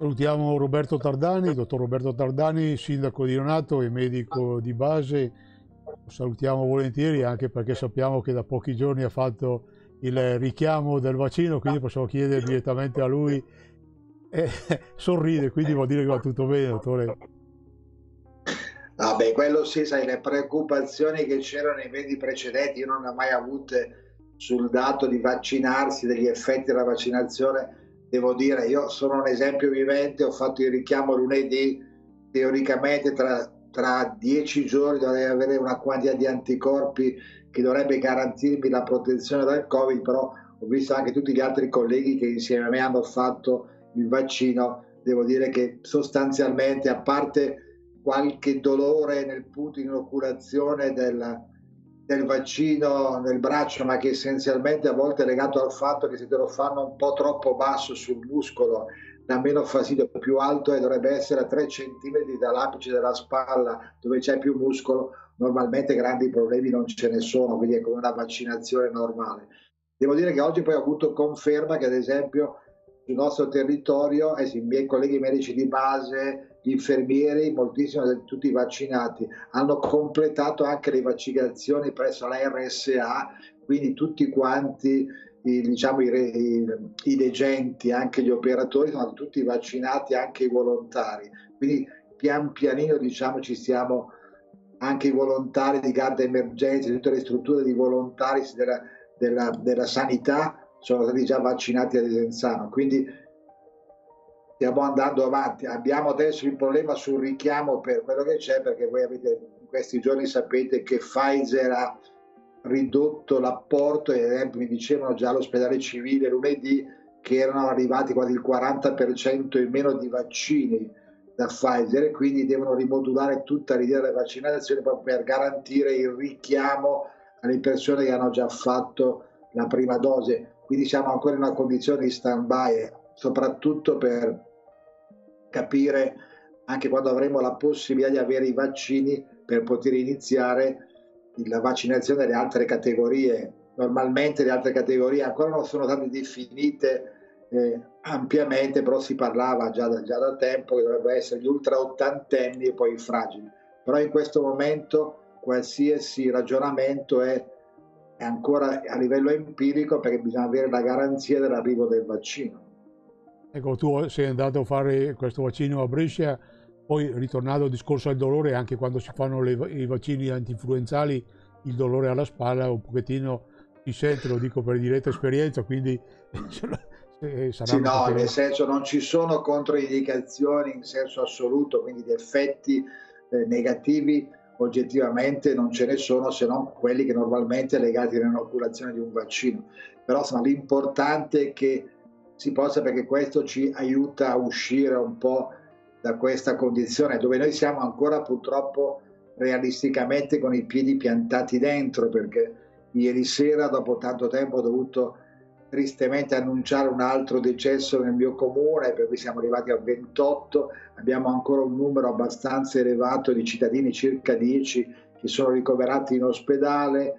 Salutiamo Roberto Tardani, dottor Roberto Tardani, sindaco di Ronato e medico di base. Lo salutiamo volentieri anche perché sappiamo che da pochi giorni ha fatto il richiamo del vaccino, quindi possiamo chiedere direttamente a lui. E sorride, quindi vuol dire che va tutto bene, dottore. Vabbè, quello sì, sai, le preoccupazioni che c'erano nei mesi precedenti, io non ne ho mai avute sul dato di vaccinarsi, degli effetti della vaccinazione. Devo dire, io sono un esempio vivente, ho fatto il richiamo lunedì, teoricamente tra 10 giorni dovrei avere una quantità di anticorpi che dovrebbe garantirmi la protezione dal Covid, però ho visto anche tutti gli altri colleghi che insieme a me hanno fatto il vaccino. Devo dire che sostanzialmente, a parte qualche dolore nel punto di inoculazione del vaccino nel braccio, ma che essenzialmente a volte è legato al fatto che se te lo fanno un po' troppo basso sul muscolo dà meno fastidio, più alto e dovrebbe essere a 3 centimetri dall'apice della spalla dove c'è più muscolo, normalmente grandi problemi non ce ne sono, quindi è come una vaccinazione normale. Devo dire che oggi poi ho avuto conferma che ad esempio sul nostro territorio i miei colleghi medici di base, gli infermieri, moltissimi, tutti vaccinati, hanno completato anche le vaccinazioni presso la RSA, quindi tutti quanti diciamo, i leggenti, anche gli operatori, sono tutti vaccinati, anche i volontari. Quindi pian pianino diciamo, ci stiamo, anche i volontari di Garda Emergenza, tutte le strutture di volontari della sanità sono stati già vaccinati a Desenzano, quindi stiamo andando avanti. Abbiamo adesso il problema sul richiamo per quello che c'è, perché voi avete in questi giorni sapete che Pfizer ha ridotto l'apporto e ad esempio mi dicevano già all'ospedale civile lunedì che erano arrivati quasi il 40% in meno di vaccini da Pfizer e quindi devono rimodulare tutta l'idea della vaccinazione proprio per garantire il richiamo alle persone che hanno già fatto la prima dose. Quindi siamo ancora in una condizione di stand-by, soprattutto per capire anche quando avremo la possibilità di avere i vaccini per poter iniziare la vaccinazione delle altre categorie. Normalmente le altre categorie ancora non sono state definite ampiamente, però si parlava già da tempo che dovrebbero essere gli ultra ottantenni e poi i fragili. Però in questo momento qualsiasi ragionamento è ancora a livello empirico perché bisogna avere la garanzia dell'arrivo del vaccino. Ecco, tu sei andato a fare questo vaccino a Brescia, poi ritornando al discorso del dolore, anche quando si fanno i vaccini antinfluenzali, il dolore alla spalla un pochettino si sente, lo dico per diretta esperienza, quindi Sì, saranno no, nel perché... senso non ci sono controindicazioni in senso assoluto, quindi di effetti negativi oggettivamente non ce ne sono se non quelli che normalmente legati all'inoculazione di un vaccino. Però insomma, l'importante è che si possa, perché questo ci aiuta a uscire un po' da questa condizione dove noi siamo ancora purtroppo realisticamente con i piedi piantati dentro, perché ieri sera dopo tanto tempo ho dovuto tristemente annunciare un altro decesso nel mio comune, per cui siamo arrivati a 28, abbiamo ancora un numero abbastanza elevato di cittadini, circa 10, che sono ricoverati in ospedale,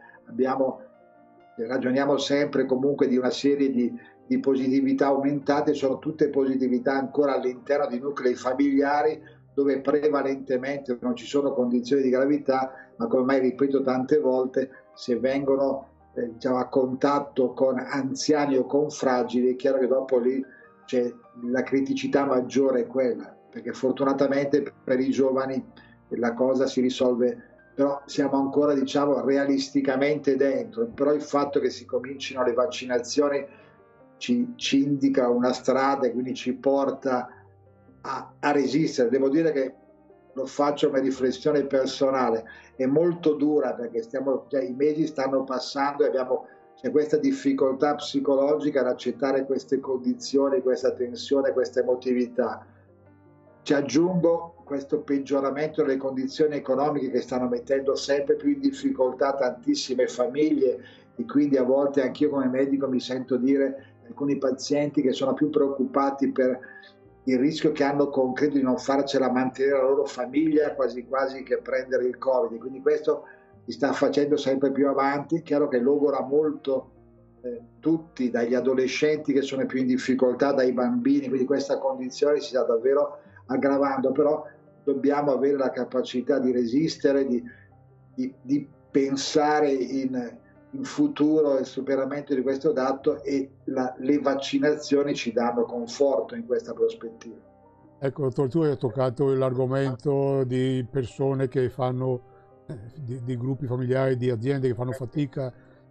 ragioniamo sempre comunque di una serie di positività aumentate, sono tutte positività ancora all'interno di nuclei familiari dove prevalentemente non ci sono condizioni di gravità, ma come mai ripeto tante volte, se vengono diciamo, a contatto con anziani o con fragili, è chiaro che dopo lì c'è la criticità maggiore è quella, perché fortunatamente per i giovani la cosa si risolve, però siamo ancora diciamo realisticamente dentro, però il fatto che si comincino le vaccinazioni ci indica una strada e quindi ci porta a resistere. Devo dire che lo faccio come riflessione personale, è molto dura perché i mesi stanno passando e c'è questa difficoltà psicologica ad accettare queste condizioni, questa tensione, questa emotività. Ci aggiungo questo peggioramento delle condizioni economiche che stanno mettendo sempre più in difficoltà tantissime famiglie e quindi a volte anch'io come medico mi sento dire alcuni pazienti che sono più preoccupati per il rischio che hanno concreto di non farcela mantenere la loro famiglia quasi quasi che prendere il Covid. Quindi questo si sta facendo sempre più avanti, chiaro che logora molto tutti, dagli adolescenti che sono più in difficoltà, dai bambini, quindi questa condizione si sta davvero aggravando, però dobbiamo avere la capacità di resistere, di pensare in futuro e il superamento di questo dato, e le vaccinazioni ci danno conforto in questa prospettiva. Ecco, dottor, tu hai toccato l'argomento di persone che fanno, di gruppi familiari, di aziende che fanno fatica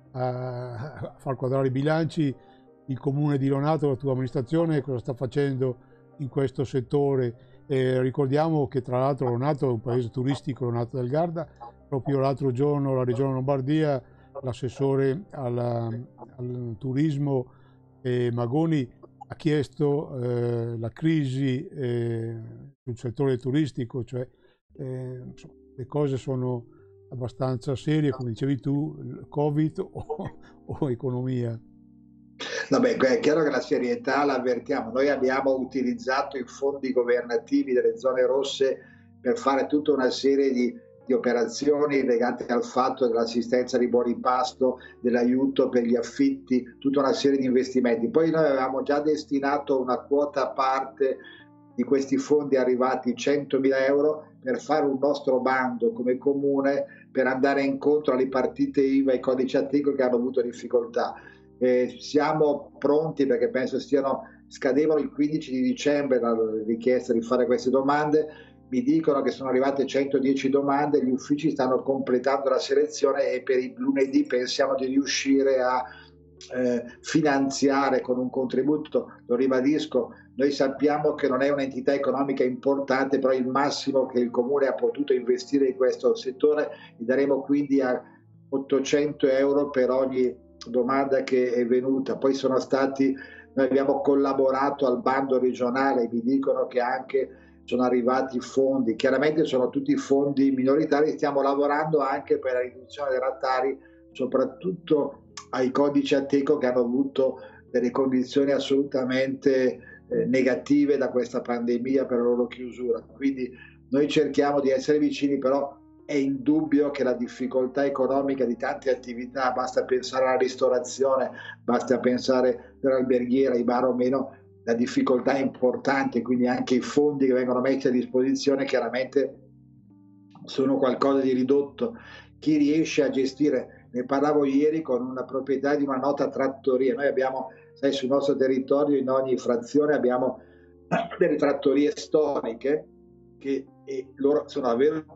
a far quadrare i bilanci. Il Comune di Lonato, la tua amministrazione, cosa sta facendo in questo settore? Ricordiamo che tra l'altro Lonato è un paese turistico, Lonato del Garda. Proprio l'altro giorno la Regione Lombardia, l'assessore al turismo Magoni ha chiesto la crisi sul settore turistico, cioè insomma, le cose sono abbastanza serie, come dicevi tu, Covid o economia. Vabbè, è chiaro che la serietà la avvertiamo. Noi abbiamo utilizzato i fondi governativi delle zone rosse per fare tutta una serie di operazioni legate al fatto dell'assistenza di buoni pasto, dell'aiuto per gli affitti, tutta una serie di investimenti. Poi noi avevamo già destinato una quota a parte di questi fondi arrivati, 100.000 euro, per fare un nostro bando come comune per andare incontro alle partite IVA e ai codici Ateco che hanno avuto difficoltà. Siamo pronti, perché penso scadevano il 15 di dicembre la richiesta di fare queste domande. Mi dicono che sono arrivate 110 domande, gli uffici stanno completando la selezione e per il lunedì pensiamo di riuscire a finanziare con un contributo. Lo ribadisco, noi sappiamo che non è un'entità economica importante, però il massimo che il Comune ha potuto investire in questo settore, gli daremo quindi a 800 euro per ogni domanda che è venuta. Poi noi abbiamo collaborato al bando regionale, mi dicono che anche sono arrivati fondi, chiaramente sono tutti fondi minoritari, stiamo lavorando anche per la riduzione dei rattari, soprattutto ai codici Ateco che hanno avuto delle condizioni assolutamente negative da questa pandemia per la loro chiusura. Quindi noi cerchiamo di essere vicini, però è indubbio che la difficoltà economica di tante attività, basta pensare alla ristorazione, basta pensare all'alberghiera, ai bar o meno, la difficoltà è importante, quindi anche i fondi che vengono messi a disposizione chiaramente sono qualcosa di ridotto. Chi riesce a gestire, ne parlavo ieri con una proprietaria di una nota trattoria, noi abbiamo, sai, sul nostro territorio in ogni frazione abbiamo delle trattorie storiche che loro sono davvero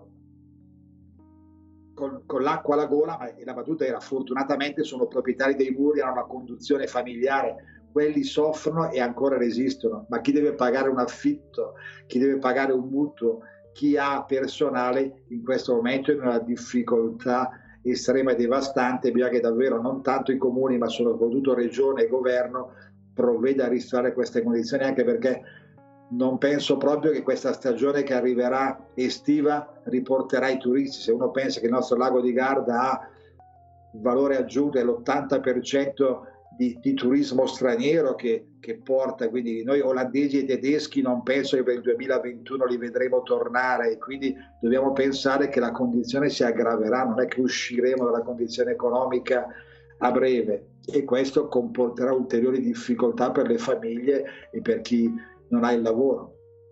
con l'acqua alla gola, ma la battuta era fortunatamente sono proprietari dei muri, hanno una conduzione familiare, quelli soffrono e ancora resistono, ma chi deve pagare un affitto, chi deve pagare un mutuo, chi ha personale in questo momento è in una difficoltà estrema e devastante. Bisogna che davvero non tanto i comuni ma soprattutto regione e governo provveda a ristorare queste condizioni, anche perché non penso proprio che questa stagione che arriverà estiva riporterà i turisti. Se uno pensa che il nostro lago di Garda ha valore aggiunto, è l'80% di turismo straniero che porta, quindi noi olandesi e tedeschi non penso che per il 2021 li vedremo tornare, quindi dobbiamo pensare che la condizione si aggraverà, non è che usciremo dalla condizione economica a breve, e questo comporterà ulteriori difficoltà per le famiglie e per chi non ha il lavoro.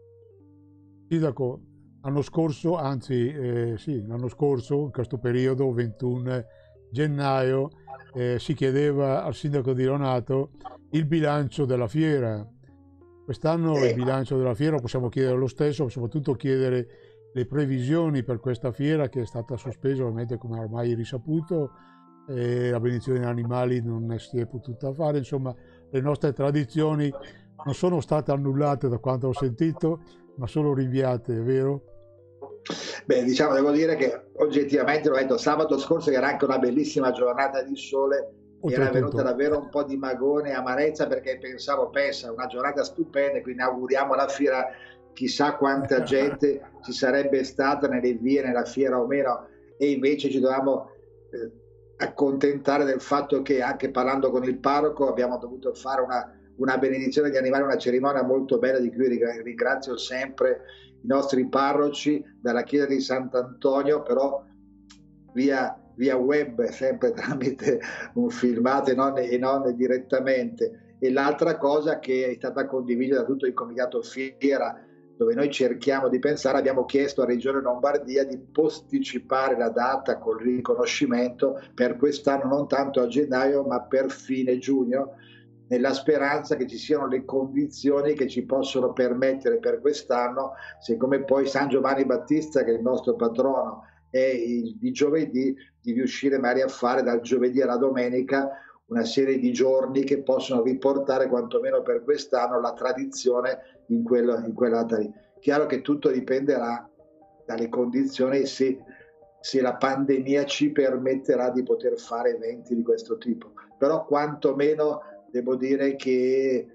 Sindaco, l'anno scorso, l'anno scorso, in questo periodo, 21 gennaio, si chiedeva al sindaco di Lonato il bilancio della fiera. Quest'anno il bilancio della fiera possiamo chiedere lo stesso, soprattutto chiedere le previsioni per questa fiera che è stata sospesa, ovviamente come ormai risaputo, la benedizione degli animali non si è potuta fare, insomma le nostre tradizioni non sono state annullate da quanto ho sentito, ma solo rinviate, è vero? Beh, diciamo, devo dire che oggettivamente, l'ho detto sabato scorso, che era anche una bellissima giornata di sole, era venuta davvero un po' di magone e amarezza, perché pensa, una giornata stupenda, quindi auguriamo alla fiera, chissà quanta gente ci sarebbe stata nelle vie, nella fiera o meno, e invece ci dovevamo accontentare del fatto che, anche parlando con il parroco, abbiamo dovuto fare una benedizione di animali, una cerimonia molto bella di cui ringrazio sempre i nostri parroci, dalla chiesa di Sant'Antonio, però via via web, sempre tramite un filmato e non direttamente. E l'altra cosa che è stata condivisa da tutto il comitato fiera, dove noi cerchiamo di pensare, abbiamo chiesto a Regione Lombardia di posticipare la data col riconoscimento per quest'anno, non tanto a gennaio ma per fine giugno, nella speranza che ci siano le condizioni che ci possono permettere per quest'anno, siccome poi San Giovanni Battista, che è il nostro patrono, è di giovedì, di riuscire magari a fare dal giovedì alla domenica una serie di giorni che possono riportare quantomeno per quest'anno la tradizione in quella data lì. Chiaro che tutto dipenderà dalle condizioni e se la pandemia ci permetterà di poter fare eventi di questo tipo. Però quantomeno devo dire che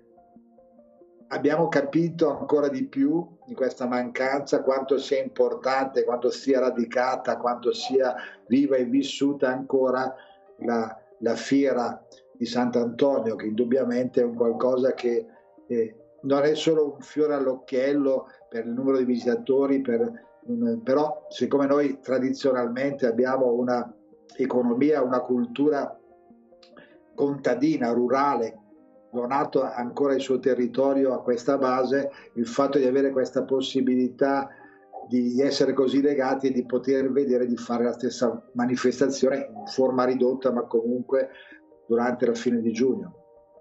abbiamo capito ancora di più di questa mancanza, quanto sia importante, quanto sia radicata, quanto sia viva e vissuta ancora la fiera di Sant'Antonio, che indubbiamente è un qualcosa che non è solo un fiore all'occhiello per il numero di visitatori, però siccome noi tradizionalmente abbiamo una economia, una cultura contadina, rurale, donato ancora il suo territorio a questa base, il fatto di avere questa possibilità di essere così legati e di poter vedere di fare la stessa manifestazione in forma ridotta, ma comunque durante la fine di giugno.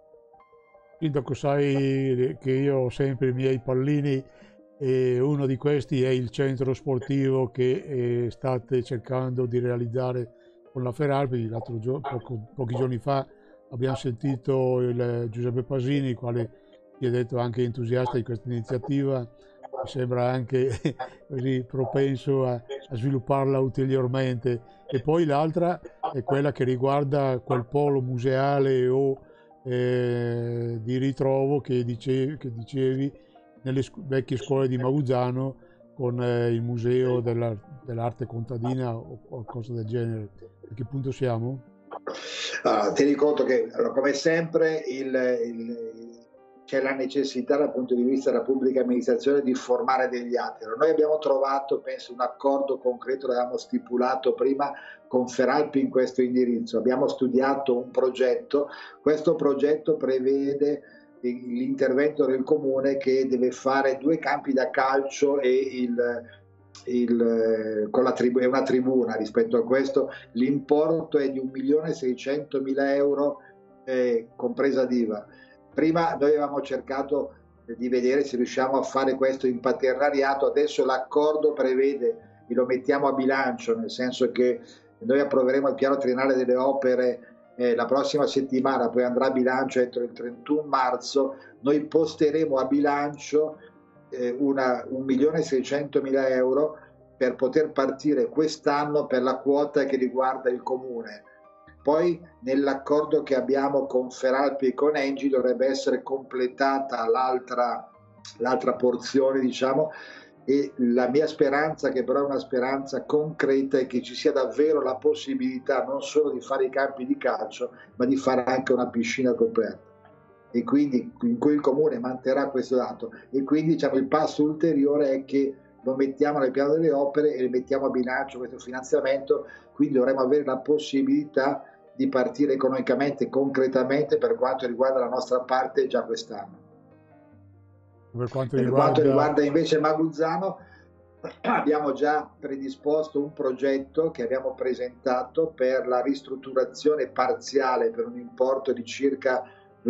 Sindaco, sai che io ho sempre i miei pallini e uno di questi è il centro sportivo che state cercando di realizzare con la Feralpi. Pochi giorni fa abbiamo sentito il Giuseppe Pasini, il quale si è detto anche entusiasta di questa iniziativa, mi sembra anche così propenso a svilupparla ulteriormente. E poi l'altra è quella che riguarda quel polo museale o di ritrovo che dicevi nelle vecchie scuole di Maguzzano con il museo dell'arte contadina o qualcosa del genere. A che punto siamo? Tieni conto che come sempre c'è la necessità dal punto di vista della pubblica amministrazione di formare degli atti. Noi abbiamo trovato, penso, un accordo concreto, l'abbiamo stipulato prima con Feralpi in questo indirizzo. Abbiamo studiato un progetto, questo progetto prevede l'intervento del comune che deve fare 2 campi da calcio e è una tribuna. Rispetto a questo l'importo è di 1.600.000 euro compresa d'IVA. Prima noi avevamo cercato di vedere se riusciamo a fare questo in paternariato, adesso l'accordo prevede e lo mettiamo a bilancio, nel senso che noi approveremo il piano triennale delle opere la prossima settimana, poi andrà a bilancio entro il 31 marzo, noi posteremo a bilancio 1.600.000 euro per poter partire quest'anno per la quota che riguarda il comune. Poi nell'accordo che abbiamo con Feralpi e con Engi dovrebbe essere completata l'altra porzione, diciamo, e la mia speranza, che però è una speranza concreta, è che ci sia davvero la possibilità non solo di fare i campi di calcio, ma di fare anche una piscina coperta, e quindi in cui il comune manterrà questo dato, e quindi diciamo il passo ulteriore è che lo mettiamo nel piano delle opere e mettiamo a bilancio questo finanziamento, quindi dovremo avere la possibilità di partire economicamente, concretamente, per quanto riguarda la nostra parte già quest'anno. Per quanto riguarda invece Maguzzano, abbiamo già predisposto un progetto che abbiamo presentato per la ristrutturazione parziale per un importo di circa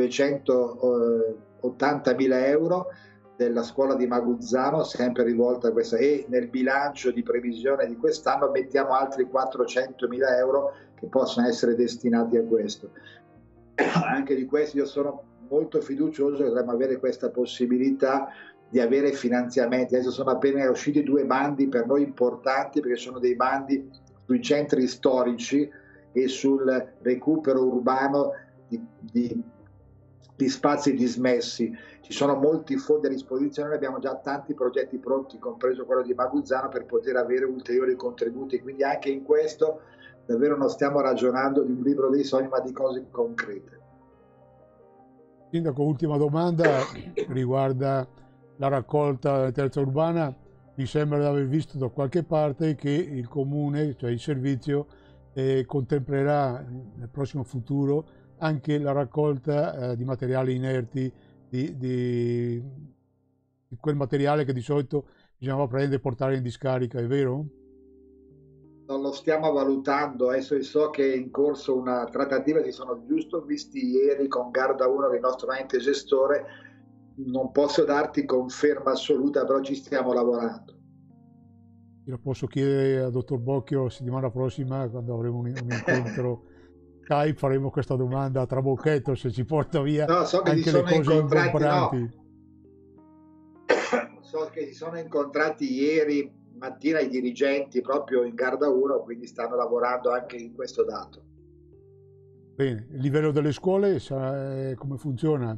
280.000 euro della scuola di Maguzzano, sempre rivolta a questa, e nel bilancio di previsione di quest'anno mettiamo altri 400.000 euro che possono essere destinati a questo. Anche di questo io sono molto fiducioso che dovremmo avere questa possibilità di avere finanziamenti. Adesso sono appena usciti 2 bandi per noi importanti, perché sono dei bandi sui centri storici e sul recupero urbano di spazi dismessi. Ci sono molti fondi a disposizione, abbiamo già tanti progetti pronti, compreso quello di Maguzzano, per poter avere ulteriori contributi, quindi anche in questo davvero non stiamo ragionando di un libro dei sogni, ma di cose concrete. Sindaco, ultima domanda riguarda la raccolta della terza urbana. Mi sembra di aver visto da qualche parte che il comune, cioè il servizio, contemplerà nel prossimo futuro anche la raccolta di materiali inerti, di quel materiale che di solito bisognava prendere e portare in discarica, è vero? Non lo stiamo valutando, adesso so che è in corso una trattativa, si sono giusto visti ieri con Garda 1, il nostro ente gestore, non posso darti conferma assoluta, però ci stiamo lavorando. Io lo posso chiedere al dottor Bocchio la settimana prossima, quando avremo un incontro Skype, faremo questa domanda a trabocchetto, se ci porta via No, so che anche le cose ingombranti. No. So che si sono incontrati ieri mattina i dirigenti proprio in Garda 1, quindi stanno lavorando anche in questo dato. Bene, il livello delle scuole come funziona?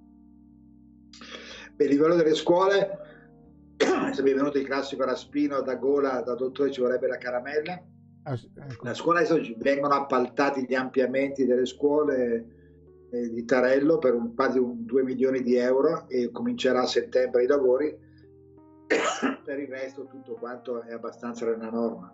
Per il livello delle scuole, se mi è venuto il classico raspino da gola, da dottore ci vorrebbe la caramella. Ecco. La scuola adesso vengono appaltati gli ampliamenti delle scuole di Tarello per quasi 2 milioni di euro e comincerà a settembre i lavori. Per il resto tutto quanto è abbastanza nella norma.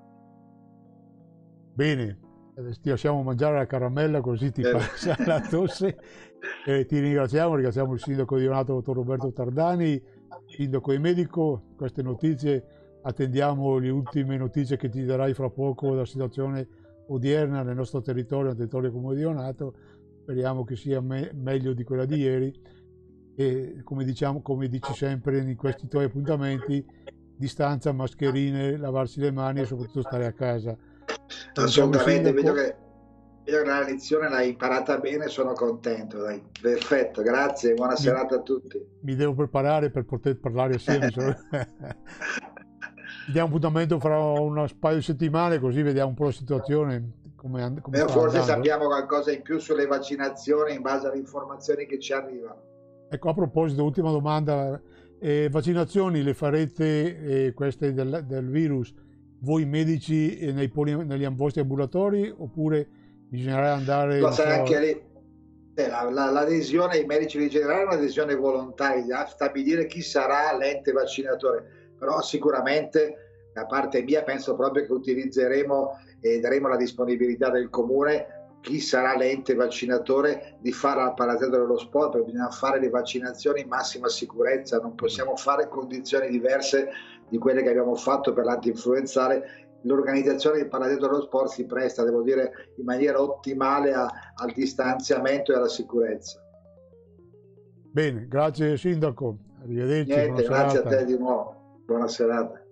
Bene, ti lasciamo mangiare la caramella così ti passa la tosse. Ti ringraziamo il sindaco di Ionato, dottor Roberto Tardani, sindaco e medico. Queste notizie, attendiamo le ultime notizie che ti darai fra poco della situazione odierna nel nostro territorio, nel territorio comune di Ionato. Speriamo che sia meglio di quella di ieri. E come dici sempre in questi tuoi appuntamenti, distanza, mascherine, lavarsi le mani e soprattutto stare a casa. Assolutamente, vedo che la lezione l'hai imparata bene, sono contento. Dai. Perfetto, grazie, buona serata a tutti. Mi devo preparare per poter parlare assieme. Ci diamo appuntamento fra un paio di settimane, così vediamo un po' la situazione. Come forse sappiamo qualcosa in più sulle vaccinazioni in base alle informazioni che ci arrivano. Ecco, a proposito, ultima domanda, vaccinazioni le farete queste del virus voi medici negli vostri ambulatori oppure bisognerà andare... Lo sai, anche lì l'adesione ai medici di generale è un'adesione volontaria, a stabilire chi sarà l'ente vaccinatore, però sicuramente da parte mia penso proprio che utilizzeremo e daremo la disponibilità del comune chi sarà l'ente vaccinatore di fare al Palazzetto dello Sport, perché bisogna fare le vaccinazioni in massima sicurezza, non possiamo fare condizioni diverse di quelle che abbiamo fatto per l'antinfluenzale. L'organizzazione del Palazzetto dello Sport si presta, devo dire, in maniera ottimale al distanziamento e alla sicurezza. Bene, grazie Sindaco, arrivederci. Niente, grazie a te di nuovo, buona serata.